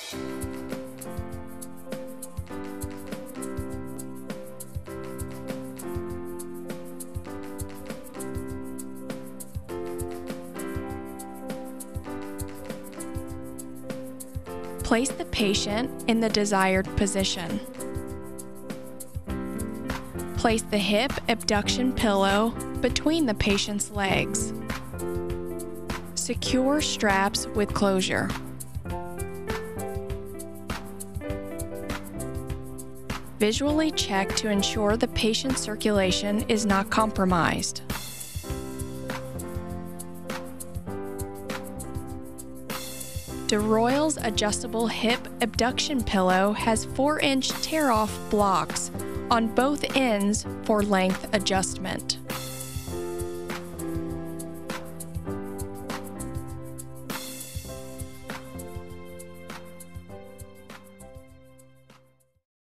Place the patient in the desired position. Place the hip abduction pillow between the patient's legs. Secure straps with closure. Visually check to ensure the patient's circulation is not compromised. DeRoyle's adjustable hip abduction pillow has 4-inch tear-off blocks on both ends for length adjustment.